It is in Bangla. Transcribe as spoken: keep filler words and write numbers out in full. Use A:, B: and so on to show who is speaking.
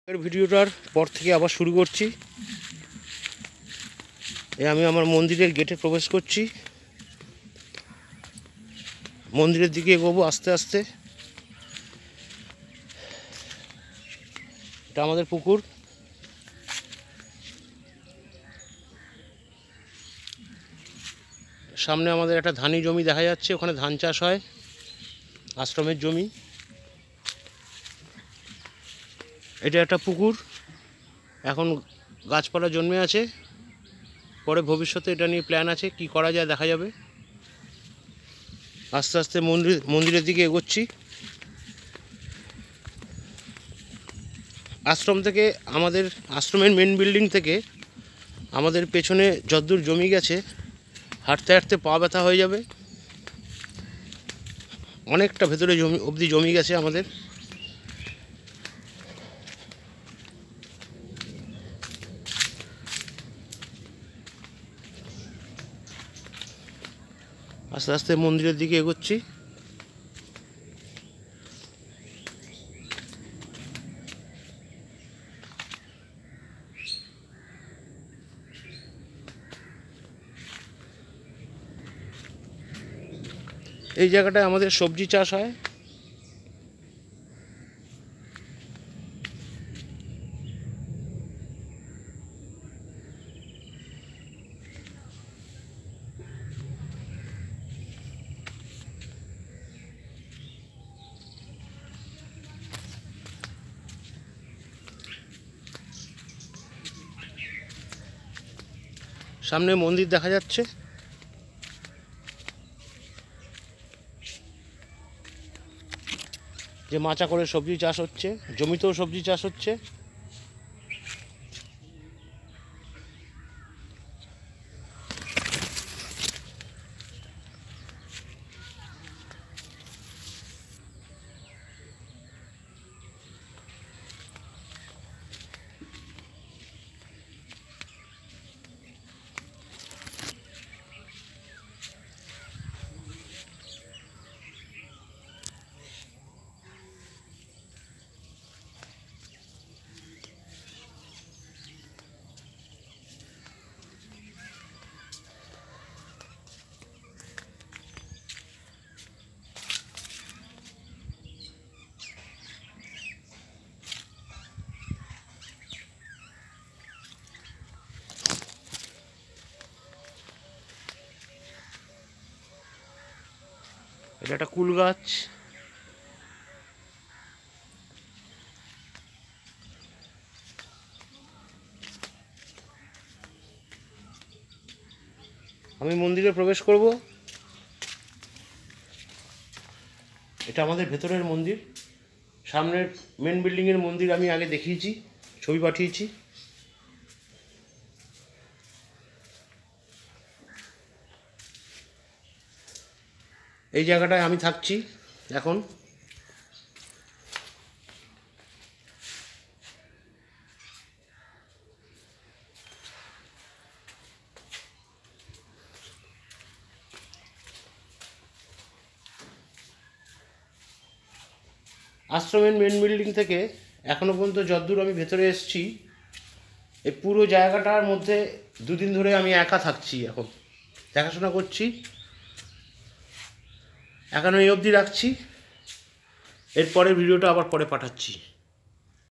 A: ভিডিওটার পর থেকে আবার শুরু করছি। এই আমি আমার মন্দিরের গেটে প্রবেশ করছি। মন্দিরের দিকে এগোবো আস্তে আস্তে। এটা আমাদের পুকুর। সামনে আমাদের একটা ধানি জমি দেখা যাচ্ছে, ওখানে ধান চাষ হয়, আশ্রমের জমি। এটা একটা পুকুর, এখন গাছপালা জন্মে আছে, পরে ভবিষ্যতে এটা নিয়ে প্ল্যান আছে, কি করা যায় দেখা যাবে। আস্তে আস্তে মন্দির মন্দিরের দিকে এগোচ্ছি। আশ্রম থেকে আমাদের আশ্রমের মেন বিল্ডিং থেকে আমাদের পেছনে যদ্দূর জমি গেছে, হাঁটতে হাঁটতে পা ব্যথা হয়ে যাবে। অনেকটা ভেতরে জমি অবধি জমি গেছে আমাদের। আস্তে আস্তে মন্দিরের দিকে এগোচ্ছি। এই জায়গাটায় আমাদের সবজি চাষ হয়। সামনে মন্দির দেখা যাচ্ছে। যে মাচা করে সবজি চাষ হচ্ছে, জমিতেও সবজি চাষ হচ্ছে। এটা একটা কুল গাছ। আমি মন্দিরে প্রবেশ করব। এটা আমাদের ভেতরের মন্দির। সামনের মেন বিল্ডিংয়ের মন্দির আমি আগে দেখিয়েছি, ছবি পাঠিয়েছি। এই জায়গাটায় আমি থাকছি এখন। আশ্রমের মেন বিল্ডিং থেকে এখনো পর্যন্ত যতদূর আমি ভেতরে এসেছি, এই পুরো জায়গাটার মধ্যে দুদিন ধরে আমি একা থাকছি, এখন দেখাশোনা করছি। এখন এই অবধি রাখছি, এরপরে ভিডিওটা আবার পরে পাঠাচ্ছি।